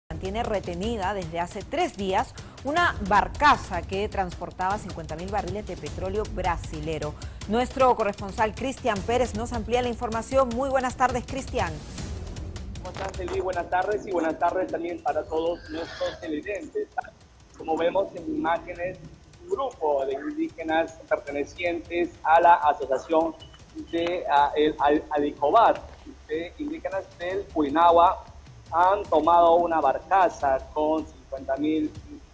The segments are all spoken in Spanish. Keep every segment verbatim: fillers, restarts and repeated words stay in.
Mantiene retenida desde hace tres días una barcaza que transportaba cincuenta mil barriles de petróleo brasilero. Nuestro corresponsal Cristian Pérez nos amplía la información. Muy buenas tardes, Cristian. ¿Cómo estás, Eli? Buenas tardes y buenas tardes también para todos nuestros televidentes. Como vemos en imágenes, un grupo de indígenas pertenecientes a la Asociación de Adicobat, de indígenas del Puinahua, han tomado una barcaza con cincuenta mil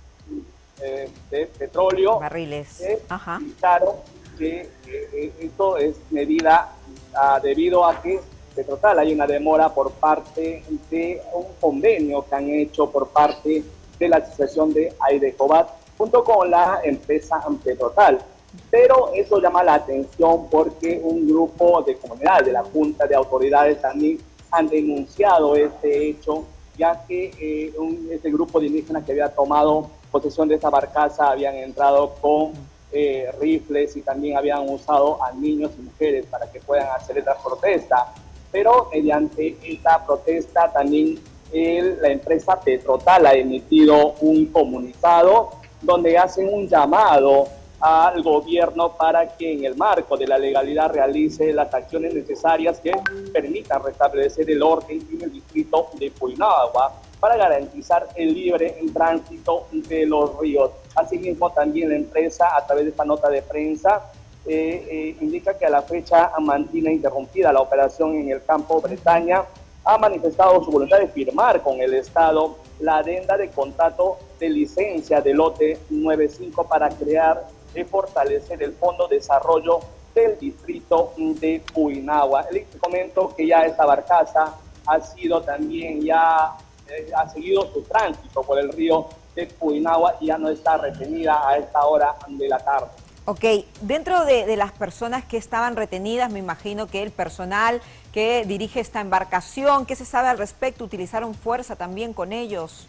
eh, de petróleo. Barriles. Eh, Ajá. Y claro que eh, esto es medida ah, debido a que Petrotal hay una demora por parte de un convenio que han hecho por parte de la Asociación de Adicobat junto con la empresa Petrotal. Pero eso llama la atención porque un grupo de comunidad de la Junta de Autoridades también han denunciado este hecho, ya que eh, un, este grupo de indígenas que había tomado posesión de esta barcaza habían entrado con eh, rifles y también habían usado a niños y mujeres para que puedan hacer esta protesta. Pero mediante esta protesta también el, la empresa Petrotal ha emitido un comunicado donde hacen un llamado al gobierno para que en el marco de la legalidad realice las acciones necesarias que permitan restablecer el orden en el distrito de Puinahua para garantizar el libre tránsito de los ríos. Asimismo, también la empresa, a través de esta nota de prensa, eh, eh, indica que a la fecha mantiene interrumpida la operación en el campo Bretaña, ha manifestado su voluntad de firmar con el Estado la adenda de contrato de licencia de lote noventa y cinco para crear y fortalecer el Fondo de Desarrollo del distrito de Puinahua. Les comento que ya esta barcaza ha sido también, ya eh, ha seguido su tránsito por el río de Puinahua y ya no está retenida a esta hora de la tarde. Ok, dentro de, de las personas que estaban retenidas, me imagino que el personal que dirige esta embarcación, ¿qué se sabe al respecto? ¿Utilizaron fuerza también con ellos?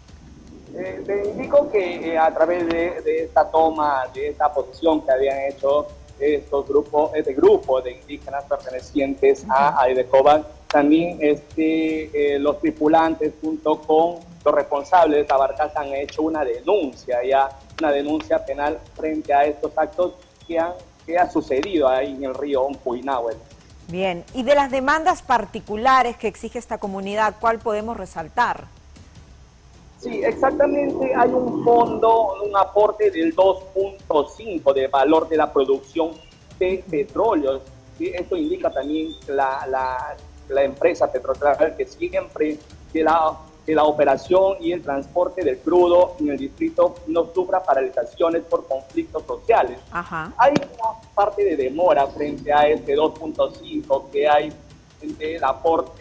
Eh, te indico que eh, a través de, de esta toma, de esta posición que habían hecho estos grupos, este grupo de indígenas pertenecientes uh-huh. a Adicobat, también este, eh, los tripulantes junto con los responsables de esta barcaza han hecho una denuncia, ya una denuncia penal frente a estos actos que han, que ha sucedido ahí en el río Puinahua. Bien, y de las demandas particulares que exige esta comunidad, ¿cuál podemos resaltar? Sí, exactamente, hay un fondo, un aporte del dos punto cinco de valor de la producción de petróleo. ¿Sí? Esto indica también la, la, la empresa Petrotal que siempre que la, que la operación y el transporte del crudo en el distrito no sufra paralizaciones por conflictos sociales. Ajá. Hay una parte de demora frente a este dos punto cinco que hay entre el aporte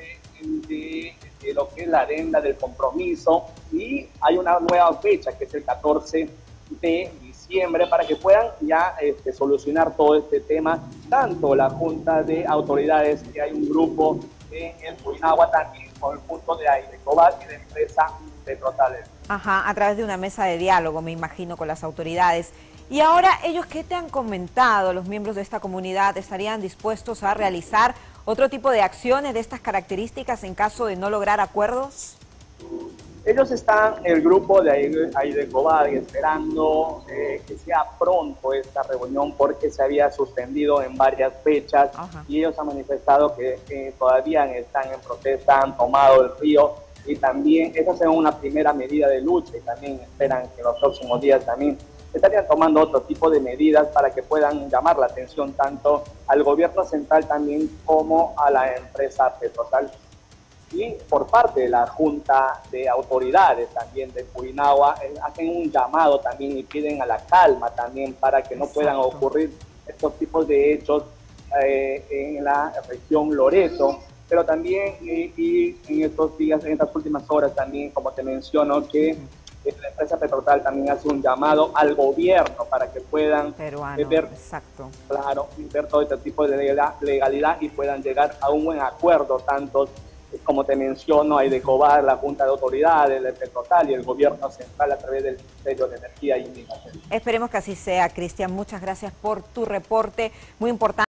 de, de lo que es la adenda del compromiso, y hay una nueva fecha que es el catorce de diciembre para que puedan ya este, solucionar todo este tema, tanto la Junta de Autoridades, que hay un grupo en el Puinahua también con el punto de Adicobat y de empresa Petrotal. Ajá, a través de una mesa de diálogo, me imagino, con las autoridades. Y ahora, ¿ellos qué te han comentado, los miembros de esta comunidad? ¿Estarían dispuestos a realizar otro tipo de acciones de estas características en caso de no lograr acuerdos? Ellos están, el grupo de Adicobat, esperando eh, que sea pronto esta reunión porque se había suspendido en varias fechas. Ajá. Y ellos han manifestado que, que todavía están en protesta, han tomado el río y también esa es una primera medida de lucha y también esperan que en los próximos días también estarían tomando otro tipo de medidas para que puedan llamar la atención tanto al gobierno central también como a la empresa Petrotal. Y por parte de la Junta de Autoridades también de Puinahua, eh, hacen un llamado también y piden a la calma también para que no Exacto. puedan ocurrir estos tipos de hechos eh, en la región Loreto. Pero también eh, y en estos días, en estas últimas horas también, como te menciono, que eh, la empresa Petrotal también hace un llamado al gobierno para que puedan Peruano, eh, ver, exacto. claro, ver todo este tipo de legalidad y puedan llegar a un buen acuerdo, tanto como te menciono, Adicobat, la Junta de Autoridades, el Petrotal y el Gobierno Central a través del Ministerio de Energía y Minas. Esperemos que así sea, Cristian. Muchas gracias por tu reporte, muy importante.